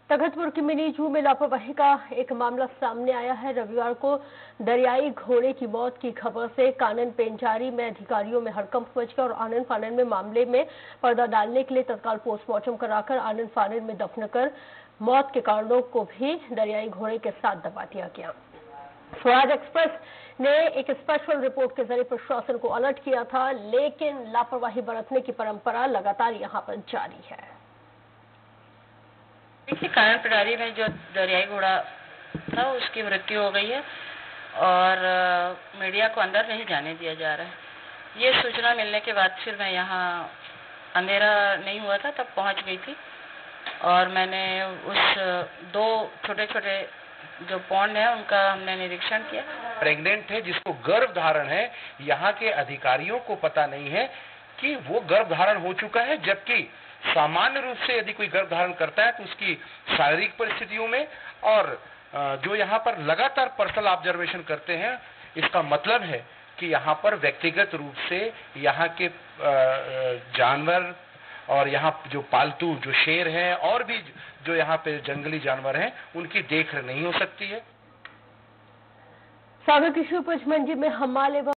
तखतपुर की मिनी जू में लापरवाही का एक मामला सामने आया है। रविवार को दरियाई घोड़े की मौत की खबर से कानन पेंचारी में अधिकारियों में हड़कंप मच गया और आनन फानन में मामले में पर्दा डालने के लिए तत्काल पोस्टमार्टम कराकर आनन फानन में दफन कर मौत के कारणों को भी दरियाई घोड़े के साथ दबा दिया गया। स्वराज एक्सप्रेस ने एक स्पेशल रिपोर्ट के जरिए प्रशासन को अलर्ट किया था, लेकिन लापरवाही बरतने की परंपरा लगातार यहां पर जारी है। देखिए, कानन पेंचारी में जो दरियाई घोड़ा था उसकी मृत्यु हो गई है और मीडिया को अंदर नहीं जाने दिया जा रहा है। ये सूचना मिलने के बाद फिर मैं यहाँ अंधेरा नहीं हुआ था तब पहुँच गई थी और मैंने उस दो छोटे छोटे जो पौंड है उनका हमने निरीक्षण किया। प्रेग्नेंट है जिसको गर्भ धारण है, यहाँ के अधिकारियों को पता नहीं है कि वो गर्भ धारण हो चुका है, जबकि सामान्य रूप से यदि कोई गर्भ धारण करता है तो उसकी शारीरिक परिस्थितियों में और जो यहाँ पर लगातार पर्सनल ऑब्जर्वेशन करते हैं, इसका मतलब है कि यहाँ पर व्यक्तिगत रूप से यहाँ के जानवर और यहाँ जो पालतू जो शेर हैं और भी जो यहाँ पे जंगली जानवर हैं उनकी देखरेख नहीं हो सकती है। सागर कृषि उपज मंडी में हमाल